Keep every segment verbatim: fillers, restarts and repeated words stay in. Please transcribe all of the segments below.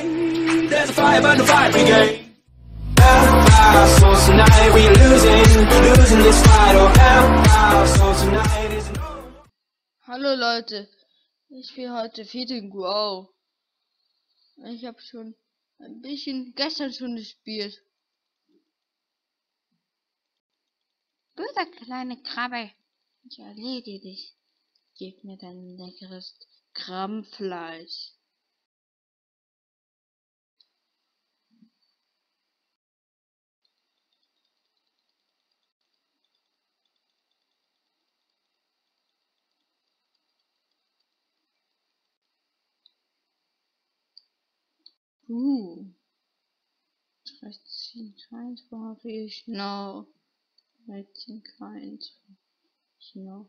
There's a fire, but no fire brigade. Hellfire, so tonight we are losing, losing this fight. Oh, hellfire, so tonight is no. Hallo Leute, ich spiele heute Feeding Wow. Ich habe schon ein bisschen gestern schon gespielt. Böser kleine Krabbe, ich erledige dich. Gib mir dein leckeres Krabbenfleisch. Uh. dreizehn, keins brauche ich noch. dreizehn, keins noch.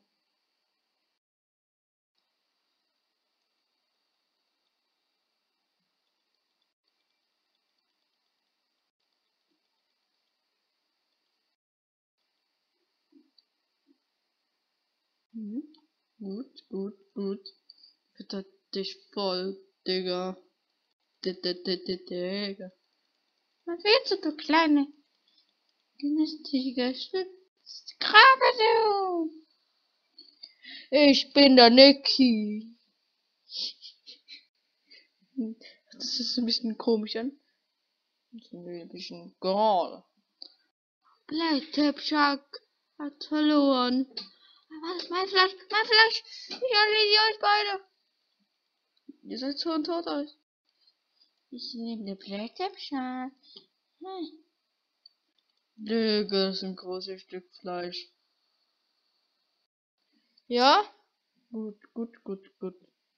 Mhm. Gut, gut, gut. Bitte dich voll, Digga. Digga. Was willst du, du kleine, günstige Krabbe, du? Ich bin der Niki. Das ist ein bisschen komisch an. Das ist ein bisschen gerade. Black Shark hat verloren. Was ist mein Fleisch? Mein Fleisch! Ich erledige euch beide! Ihr seid schon tot aus. Ich nehme den Black Shark. Hm. Digga, das ist ein großes Stück Fleisch. Ja? Gut, gut, gut, gut.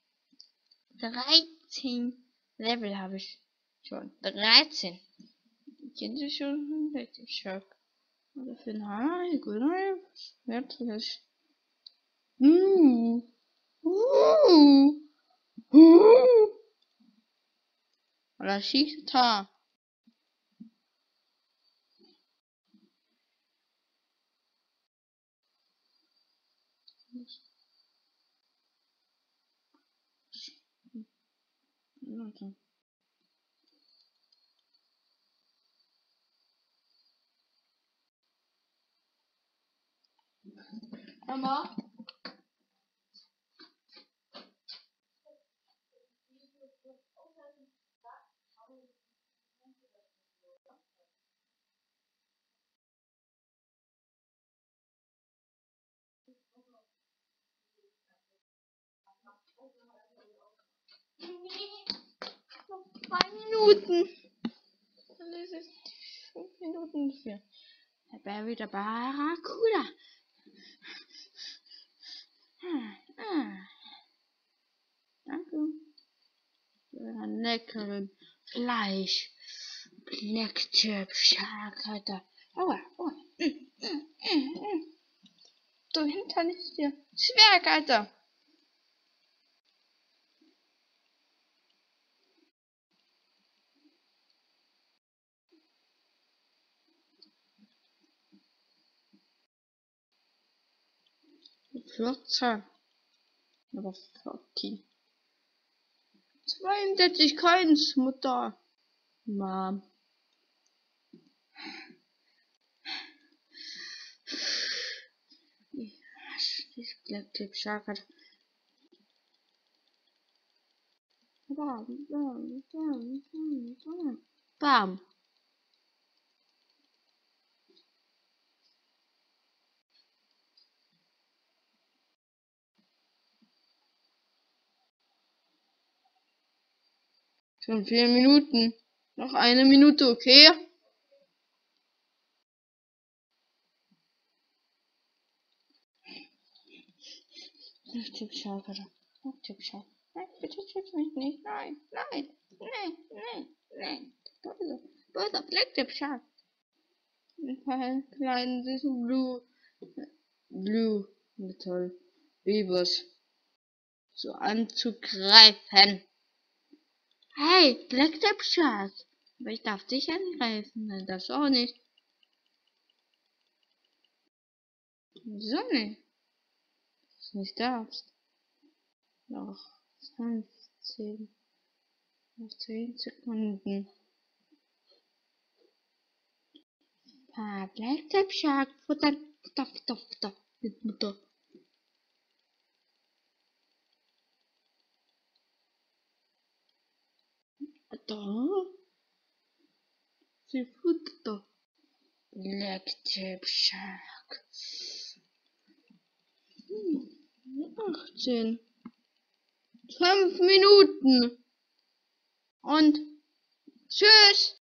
dreizehn Level habe ich schon. dreizehn. Kennt ihr schon Black Shark? Oder für den Hai, gut, wirklich. Uh. Uh. Uh. Oder schießt da. Mama. Noch zwei Minuten. Dann ist es fünf Minuten für. Der Bär wieder Barracuda. Ah, ah. Danke. Für einen leckeren Fleisch. Black Chip Shark, Alter. Aua, aua. Mm, mm, mm, mm. Du Hintern ist hier. Zwerg, Alter. vierzehn. Aber vierzehn. zweiundsiebzig Coins, Mutter. Mom. Ich glaube, der Shark hat. Bam, bam, bam, bam, bam. Bam. Schon vier Minuten. Noch eine Minute, okay? Typ Shark, oder? Typ Shark. Nein, bitte töte mich nicht. Nein, nein, nein, nein, nein. Böse, böser Black Typ Shark. Ein paar kleinen süßen Blue. Blue. Toll. Beavers. So anzugreifen. Hey, Black Typ Shark. Aber ich darf dich angreifen. Nein, das auch nicht. Wieso nicht? Das nicht darfst. Noch fünfzehn. Noch zehn Sekunden. Ah, Black Tap Shark. Futter, Futter, Futter, Futter. Mit Mutter. Da. Sie futtert. Black Tap Shark. achtzehn. fünf Minuten. Und tschüss.